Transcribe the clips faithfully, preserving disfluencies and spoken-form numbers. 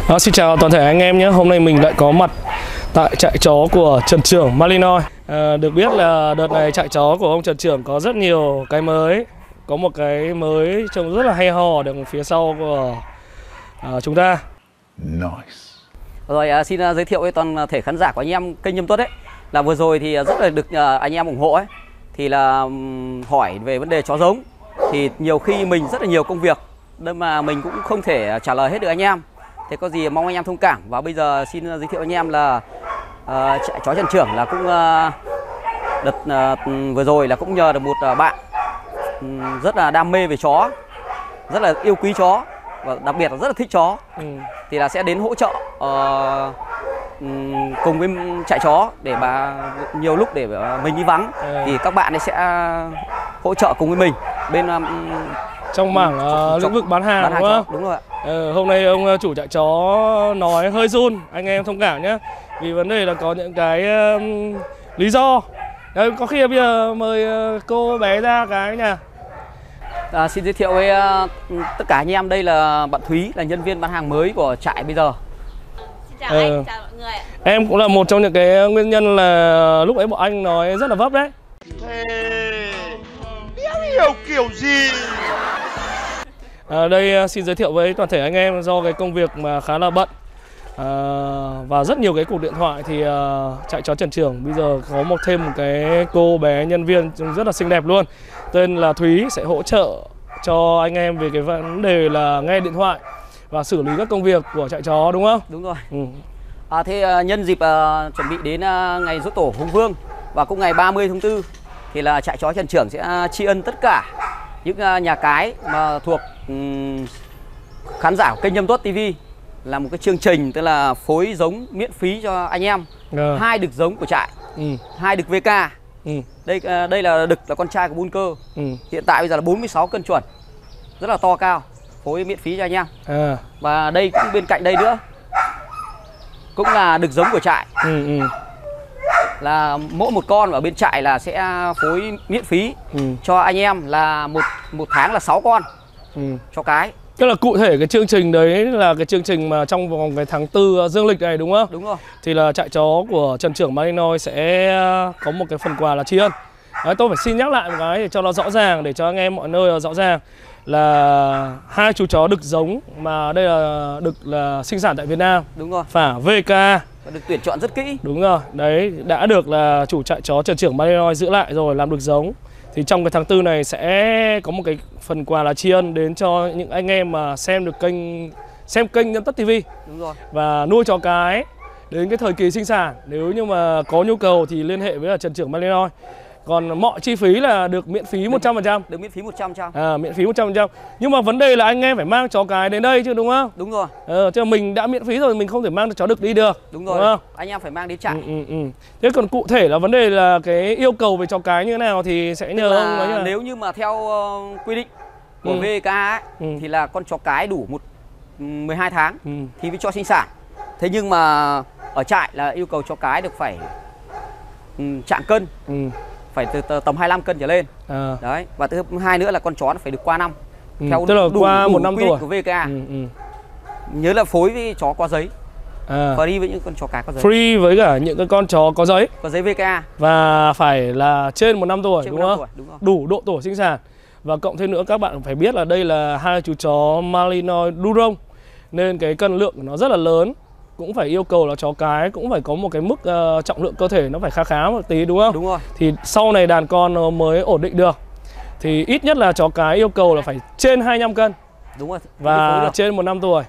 À, xin chào toàn thể anh em nhé. Hôm nay mình lại có mặt tại trại chó của Trần Trưởng Malinois. à, Được biết là đợt này trại chó của ông Trần Trưởng có rất nhiều cái mới. Có một cái mới trông rất là hay ho đằng phía sau của à, chúng ta. Nice. Rồi à, xin uh, giới thiệu với toàn thể khán giả của anh em kênh Nhâm Tuất ấy, là vừa rồi thì rất là được uh, anh em ủng hộ ấy, thì là um, hỏi về vấn đề chó giống. Thì nhiều khi mình rất là nhiều công việc nên mà mình cũng không thể trả lời hết được anh em. Thế có gì mong anh em thông cảm. Và bây giờ xin giới thiệu anh em là uh, trại chó Trần Trưởng là cũng uh, đợt uh, vừa rồi là cũng nhờ được một uh, bạn um, rất là đam mê về chó, rất là yêu quý chó và đặc biệt là rất là thích chó. ừ. Thì là sẽ đến hỗ trợ uh, um, cùng với trại chó để bà nhiều lúc để mình đi vắng ừ. thì các bạn ấy sẽ hỗ trợ cùng với mình bên um, trong mảng uh, lĩnh vực bán hàng, bán hàng đúng không? Chó. Đúng rồi ạ. Ừ, hôm nay ông chủ trại chó nói hơi run, anh em thông cảm nhé. Vì vấn đề là có những cái um, lý do. Đấy, có khi bây giờ mời cô bé ra cái nhà. À, xin giới thiệu với uh, tất cả anh em, đây là bạn Thúy, là nhân viên bán hàng mới của trại bây giờ. Xin chào ừ. anh, chào mọi người. Em cũng là một trong những cái nguyên nhân là lúc ấy bọn anh nói rất là vấp đấy. Thế biết hiểu kiểu gì? À, đây xin giới thiệu với toàn thể anh em, do cái công việc mà khá là bận à, và rất nhiều cái cuộc điện thoại thì à, trại chó Trần Trưởng bây giờ có một thêm một cái cô bé nhân viên rất là xinh đẹp luôn, tên là Thúy, sẽ hỗ trợ cho anh em về cái vấn đề là nghe điện thoại và xử lý các công việc của trại chó, đúng không? Đúng rồi. ừ. À, thế uh, nhân dịp uh, chuẩn bị đến uh, ngày Giỗ Tổ Hùng Vương và cũng ngày ba mươi tháng tư thì là trại chó Trần Trưởng sẽ uh, tri ân tất cả những uh, nhà cái mà thuộc um, khán giả của kênh Nhâm Tuất ti vi, là một cái chương trình tức là phối giống miễn phí cho anh em. à. Hai đực giống của trại, ừ. hai đực vê ca. ừ. Đây uh, đây là đực là con trai của Bunker. ừ. Hiện tại bây giờ là bốn mươi sáu cân chuẩn, rất là to cao, phối miễn phí cho anh em. à. Và đây cũng bên cạnh đây nữa cũng là đực giống của trại. ừ. Ừ. Là mỗi một con ở bên trại là sẽ phối miễn phí ừ. cho anh em, là một một tháng là sáu con ừ. cho cái. Tức là cụ thể cái chương trình đấy là cái chương trình mà trong vòng cái tháng tư dương lịch này, đúng không? Đúng rồi. Thì là trại chó của Trần Trưởng Malinois sẽ có một cái phần quà là tri ân. Đấy, tôi phải xin nhắc lại một cái để cho nó rõ ràng, để cho anh em mọi nơi rõ ràng là hai chú chó đực giống mà đây là đực là sinh sản tại Việt Nam. Đúng rồi. Phả vê ca. Và được tuyển chọn rất kỹ. Đúng rồi. Đấy, đã được là chủ trại chó Trần Trưởng Malinois giữ lại rồi làm đực giống. Thì trong cái tháng tư này sẽ có một cái phần quà là tri ân đến cho những anh em mà xem được kênh xem kênh Nhâm Tuất ti vi. Đúng rồi. Và nuôi chó cái đến cái thời kỳ sinh sản, nếu như mà có nhu cầu thì liên hệ với là Trần Trưởng Malinois. Còn mọi chi phí là được miễn phí một trăm phần trăm. Được miễn phí một trăm phần trăm. À, miễn phí một trăm phần trăm. Nhưng mà vấn đề là anh em phải mang chó cái đến đây chứ, đúng không? Đúng rồi. Ờ, chứ mình đã miễn phí rồi, mình không thể mang được chó đực đi được. Đúng rồi. Đúng không? Anh em phải mang đến trại. Ừ, ừ, ừ. Thế còn cụ thể là vấn đề là cái yêu cầu về chó cái như thế nào thì sẽ nhờ ông nói. Nếu như mà theo uh, quy định của ừ. vê ca ấy, ừ. thì là con chó cái đủ một mười hai tháng ừ. thì mới cho sinh sản. Thế nhưng mà ở trại là yêu cầu chó cái được phải um, chạm cân. ừ. Phải từ, từ tầm hai mươi lăm cân trở lên. à. Đấy. Và thứ hai nữa là con chó nó phải được qua năm. ừ. Theo tức là đủ, qua đủ một năm tuổi của vê ca. ừ, ừ. Nhớ là phối với chó có giấy. à. Free với những con chó cái có giấy. Free với cả những cái con chó có giấy. Có giấy vê ca. Và phải là trên một năm tuổi, trên đúng một năm không? Tuổi, đúng không? Đủ độ tuổi sinh sản. Và cộng thêm nữa các bạn phải biết là đây là hai chú chó Malinois Durong, nên cái cân lượng của nó rất là lớn. Cũng phải yêu cầu là chó cái cũng phải có một cái mức uh, trọng lượng cơ thể nó phải khá khá một tí, đúng không? Đúng rồi. Thì sau này đàn con nó mới ổn định được. Thì ít nhất là chó cái yêu cầu là phải trên hai mươi lăm cân. Đúng rồi. Và trên một năm tuổi.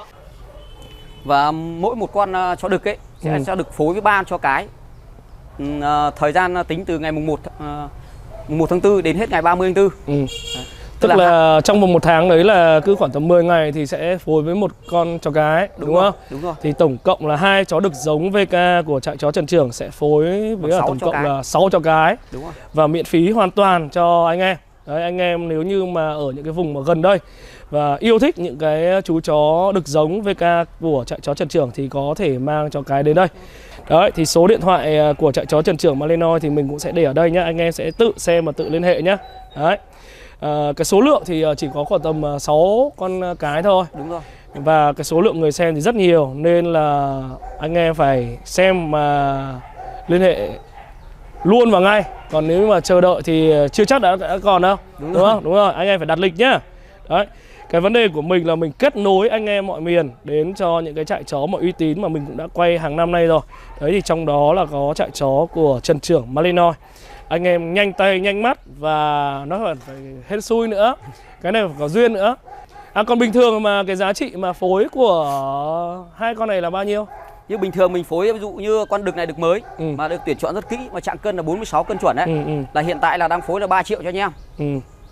Và mỗi một con uh, chó đực ấy sẽ ừ. cho được phối với ba chó cái. Uh, thời gian tính từ ngày mùng một, uh, mùng một tháng tư đến hết ngày ba mươi tháng tư. Ừ. Tức là, là trong vòng một tháng đấy là cứ khoảng tầm mười ngày thì sẽ phối với một con chó cái, đúng, đúng rồi, không? Đúng rồi. Thì tổng cộng là hai chó đực giống vê ca của trại chó Trần Trưởng sẽ phối với là tổng cộng cái. là sáu chó cái. Đúng rồi. Và miễn phí hoàn toàn cho anh em. Đấy, anh em nếu như mà ở những cái vùng mà gần đây và yêu thích những cái chú chó đực giống vê ca của trại chó Trần Trưởng thì có thể mang chó cái đến đây. Đấy, thì số điện thoại của trại chó Trần Trưởng Malinois thì mình cũng sẽ để ở đây nhá. Anh em sẽ tự xem và tự liên hệ nhá. Đấy. À, cái số lượng thì chỉ có khoảng tầm sáu con cái thôi. Đúng rồi. và cái số lượng người xem thì rất nhiều, nên là anh em phải xem mà liên hệ luôn vào ngay. Còn nếu mà chờ đợi thì chưa chắc đã, đã còn đâu. Đúng, đúng không? Đúng rồi, anh em phải đặt lịch nhá. Đấy. Cái vấn đề của mình là mình kết nối anh em mọi miền đến cho những cái trại chó mà uy tín mà mình cũng đã quay hàng năm nay rồi. Đấy thì trong đó là có trại chó của Trần Trưởng Malinois. Anh em nhanh tay nhanh mắt và nó phải, phải hên xui nữa. Cái này phải có duyên nữa. À còn bình thường mà cái giá trị mà phối của hai con này là bao nhiêu? Như bình thường mình phối ví dụ như con đực này đực mới ừ. mà được tuyển chọn rất kỹ, mà trạng cân là bốn mươi sáu cân chuẩn đấy. Ừ, ừ. Là hiện tại là đang phối là ba triệu cho anh em. Ừ.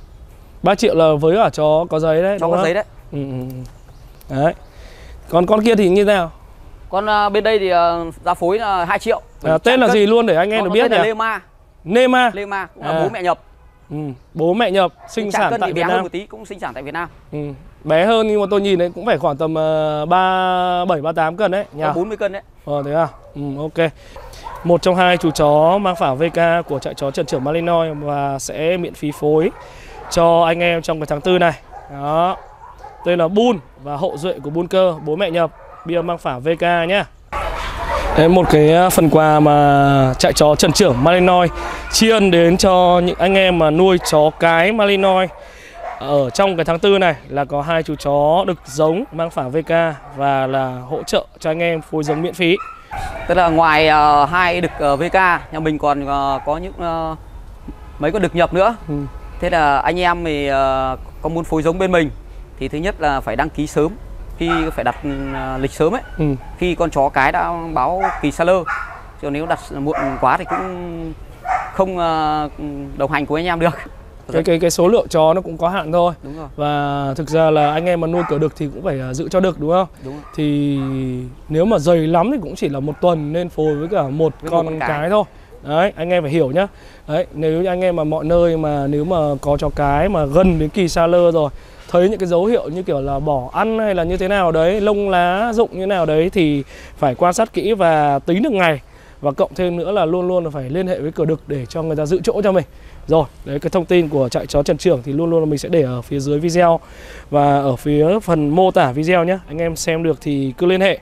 ba triệu là với cả chó có giấy đấy. Chó có giấy đấy. Ừ, ừ. Đấy. Còn con kia thì như thế nào? Con uh, bên đây thì uh, giá phối là hai triệu. À, tên là cân. gì luôn để anh em được biết nhỉ? Lema. Nema. Lema cũng là à. bố mẹ nhập. Ừ. Bố mẹ nhập sinh sản tại Việt Nam. Hơn một tí cũng sinh sản tại Việt Nam. Ừ. Bé hơn nhưng mà tôi nhìn đấy cũng phải khoảng tầm ba bảy ba tám cân đấy nhỉ? bốn mươi cân đấy. Ờ thế à? Ừ, ok. Một trong hai chú chó mang phả vê ca của trại chó Trần Trưởng Malinois và sẽ miễn phí phối cho anh em trong cái tháng tư này. Đó. Tên là Bun và hậu duệ của Bunker, bố mẹ nhập, bia mang phả vê ca nhá. Đấy, một cái phần quà mà trại chó Trần Trưởng Malinois tri ân đến cho những anh em mà nuôi chó cái Malinois ở trong cái tháng tư này là có hai chú chó đực giống mang phả vê ca và là hỗ trợ cho anh em phối giống miễn phí. Tức là ngoài uh, hai đực uh, vê ca, nhà mình còn uh, có những uh, mấy con đực nhập nữa. Ừ. Thế là anh em thì uh, có muốn phối giống bên mình thì thứ nhất là phải đăng ký sớm, khi phải đặt uh, lịch sớm ấy. Ừ. Khi con chó cái đã báo kỳ sa lơ, chứ nếu đặt muộn quá thì cũng không uh, đồng hành của anh em được. Cái, cái, cái số lượng chó nó cũng có hạn thôi. Đúng rồi. Và thực ra là anh em mà nuôi cỡ đực thì cũng phải giữ cho đực đúng không? Đúng rồi. Thì nếu mà dày lắm thì cũng chỉ là một tuần nên phối với cả một với con, con cái. cái thôi. Đấy, anh em phải hiểu nhá. Đấy, nếu như anh em mà mọi nơi mà nếu mà có chó cái mà gần đến kỳ sa lơ rồi, thấy những cái dấu hiệu như kiểu là bỏ ăn hay là như thế nào đấy, lông lá rụng như nào đấy thì phải quan sát kỹ và tính được ngày. Và cộng thêm nữa là luôn luôn là phải liên hệ với cửa đực để cho người ta giữ chỗ cho mình. Rồi, đấy cái thông tin của trại chó Trần Trưởng thì luôn luôn là mình sẽ để ở phía dưới video và ở phía phần mô tả video nhé. Anh em xem được thì cứ liên hệ.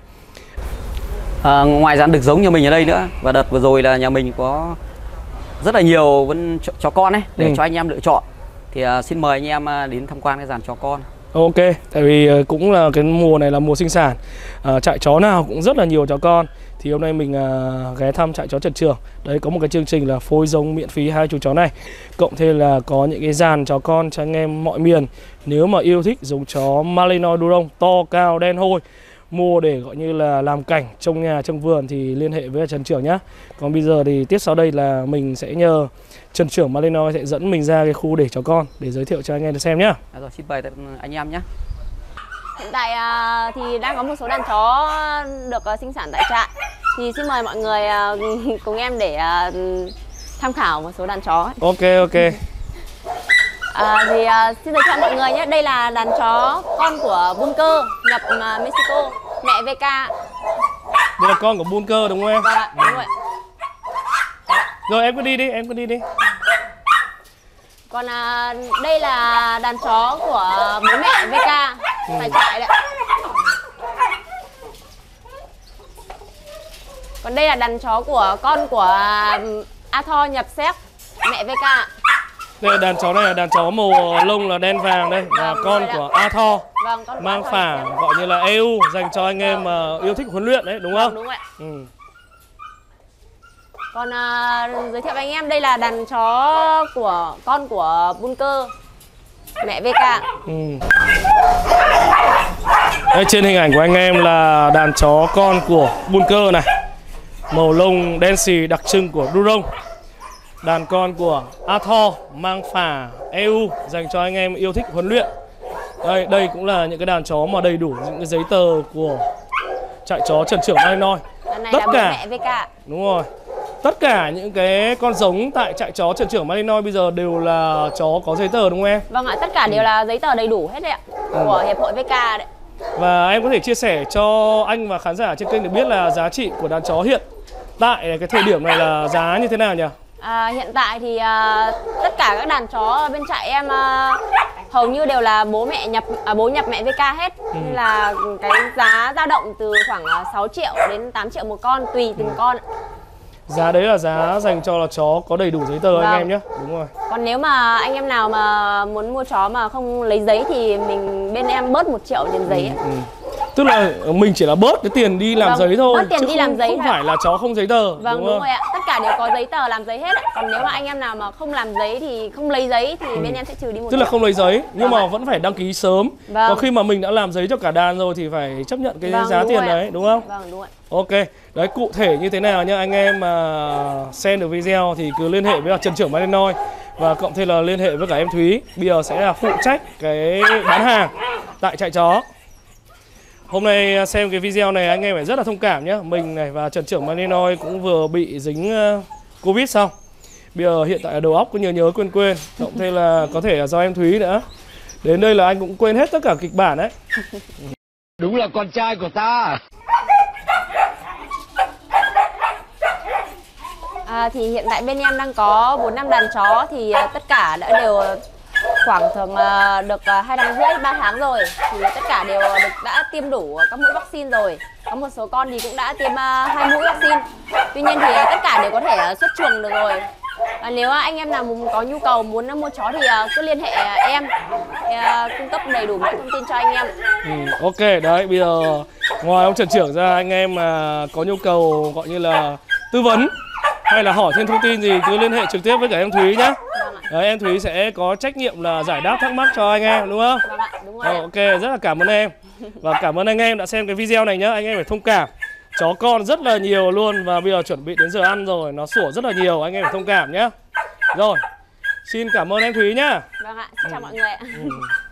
À, ngoài ra đực giống như mình ở đây nữa, và đợt vừa rồi là nhà mình có rất là nhiều vẫn chó con ấy để ừ. cho anh em lựa chọn. Thì uh, xin mời anh em uh, đến tham quan cái dàn chó con. Ok, tại vì uh, cũng là cái mùa này là mùa sinh sản, uh, trại chó nào cũng rất là nhiều chó con. Thì hôm nay mình uh, ghé thăm trại chó Trần Trưởng. Đấy có một cái chương trình là phối giống miễn phí hai chú chó này. Cộng thêm là có những cái dàn chó con cho anh em mọi miền. Nếu mà yêu thích giống chó Malinois Đu-rông to cao đen hôi, mua để gọi như là làm cảnh trong nhà trong vườn thì liên hệ với Trần Trưởng nhá. Còn bây giờ thì tiếp sau đây là mình sẽ nhờ Trần Trưởng Malinois sẽ dẫn mình ra cái khu để chó con để giới thiệu cho anh em được xem nhá. À rồi, xin mời anh em nhé. Hiện tại thì đang có một số đàn chó được sinh sản tại trại. Thì xin mời mọi người cùng em để tham khảo một số đàn chó. Ok ok. À, thì uh, xin giới thiệu mọi người nhé, đây là đàn chó con của Bunker nhập uh, Mexico, mẹ vê ca. Đây là con của Bunker đúng không em? Vâng ạ, đúng rồi. Rồi em cứ đi đi, em cứ đi đi. Còn uh, đây là đàn chó của bố mẹ vê ca ừ. tại trại đấy. Còn đây là đàn chó của con của uh, Arthur nhập Séc, mẹ vê ca. Đây là đàn chó này là đàn chó màu lông là đen vàng đây, là vâng, con của Arthur. Vâng, con mang phả gọi như là e u dành cho anh em mà yêu thích huấn luyện đấy đúng không? Vâng, đúng rồi. Ừ. Còn uh, giới thiệu với anh em đây là đàn chó của con của Bunker, mẹ vê ca. Ừ. Đây, trên hình ảnh của anh em là đàn chó con của Bunker này, màu lông đen xì đặc trưng của Đu-rông. Đàn con của Arthur mang phả e u dành cho anh em yêu thích huấn luyện. Đây, đây cũng là những cái đàn chó mà đầy đủ những cái giấy tờ của trại chó Trần Trưởng Malinois. Tất cả mẹ vê ca. Đúng rồi. Tất cả những cái con giống tại trại chó Trần Trưởng Malinois bây giờ đều là chó có giấy tờ đúng không em? Vâng ạ, tất cả đều là giấy tờ đầy đủ hết đấy ạ. Ừ. Của hiệp hội vê ca đấy. Và em có thể chia sẻ cho anh và khán giả trên kênh được biết là giá trị của đàn chó hiện tại cái thời điểm này là giá như thế nào nhỉ? À, hiện tại thì uh, tất cả các đàn chó bên trại em uh, hầu như đều là bố mẹ nhập à, bố nhập mẹ vê ca hết. Ừ. Nên là cái giá dao động từ khoảng sáu triệu đến tám triệu một con tùy từng ừ. con. Giá đấy là giá dành cho là chó có đầy đủ giấy tờ. Vâng. Anh em nhé. Đúng rồi. Còn nếu mà anh em nào mà muốn mua chó mà không lấy giấy thì mình bên em bớt một triệu tiền giấy. Ừ. Ừ. Tức là mình chỉ là bớt cái tiền đi làm vâng, giấy thôi, bớt tiền chứ đi không, làm giấy không phải là chó không giấy tờ. Vâng đúng, đúng rồi ạ. Tất cả đều có giấy tờ làm giấy hết ạ. Còn nếu mà anh em nào mà không làm giấy thì không lấy giấy thì ừ. bên em sẽ trừ đi một. Tức là không lấy giấy nhưng vâng. mà vẫn phải đăng ký sớm. Vâng. Còn khi mà mình đã làm giấy cho cả đàn rồi thì phải chấp nhận cái vâng, giá tiền đấy ạ. Đúng không? Vâng đúng ạ. Ok, đấy cụ thể như thế nào nhá, anh em mà xem được video thì cứ liên hệ với Trần Trưởng Malinois và cộng thêm là liên hệ với cả em Thúy. Bây giờ sẽ là phụ trách cái bán hàng tại trại chó. Hôm nay xem cái video này anh em phải rất là thông cảm nhé. Mình này và Trần Trưởng Malinois cũng vừa bị dính Covid xong. Bây giờ hiện tại đầu óc có nhớ nhớ quên quên. Cộng thêm là có thể là do em Thúy nữa. Đến đây là anh cũng quên hết tất cả kịch bản đấy. Đúng là con trai của ta. À, thì hiện tại bên em đang có bốn năm đàn chó thì uh, tất cả đã đều khoảng thường uh, được uh, hai tháng rưỡi ba tháng rồi, thì tất cả đều được đã tiêm đủ các mũi vaccine rồi. Có một số con thì cũng đã tiêm uh, hai mũi vaccine. Tuy nhiên thì uh, tất cả đều có thể uh, xuất chuồng được rồi. Và nếu uh, anh em nào muốn có nhu cầu muốn uh, mua chó thì uh, cứ liên hệ uh, em uh, cung cấp đầy đủ mọi thông tin cho anh em. Ừ, ok, đấy bây giờ ngoài ông Trần Trưởng ra, anh em mà uh, có nhu cầu gọi như là tư vấn hay là hỏi thêm thông tin gì cứ liên hệ trực tiếp với cả em Thúy nhá. Đấy, em Thúy sẽ có trách nhiệm là giải đáp thắc mắc cho anh em đúng không? Vâng ạ, đúng rồi. Ờ, ok, rất là cảm ơn em. Và cảm ơn anh em đã xem cái video này nhá. Anh em phải thông cảm. Chó con rất là nhiều luôn và bây giờ chuẩn bị đến giờ ăn rồi, nó sủa rất là nhiều, anh em phải thông cảm nhá. Rồi, xin cảm ơn em Thúy nhá. Vâng ạ, xin chào ừ. mọi người ạ. Ừ.